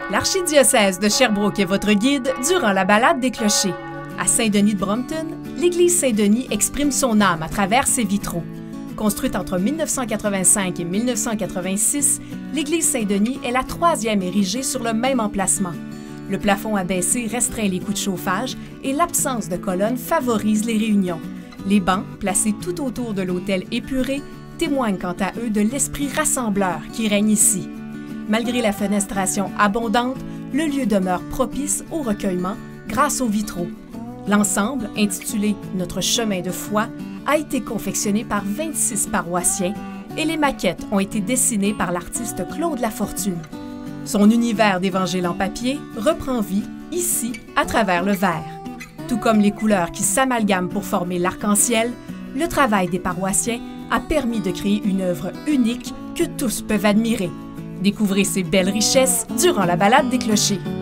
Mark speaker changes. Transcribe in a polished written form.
Speaker 1: L'archidiocèse de Sherbrooke est votre guide durant la balade des clochers. À Saint-Denis de Brompton, l'église Saint-Denis exprime son âme à travers ses vitraux. Construite entre 1985 et 1986, l'église Saint-Denis est la troisième érigée sur le même emplacement. Le plafond abaissé restreint les coûts de chauffage et l'absence de colonnes favorise les réunions. Les bancs, placés tout autour de l'autel épuré, témoignent quant à eux de l'esprit rassembleur qui règne ici. Malgré la fenestration abondante, le lieu demeure propice au recueillement grâce aux vitraux. L'ensemble, intitulé « Notre chemin de foi », a été confectionné par 26 paroissiens et les maquettes ont été dessinées par l'artiste Claude Lafortune. Son univers d'évangile en papier reprend vie ici à travers le verre. Tout comme les couleurs qui s'amalgament pour former l'arc-en-ciel, le travail des paroissiens a permis de créer une œuvre unique que tous peuvent admirer. Découvrez ces belles richesses durant la balade des clochers.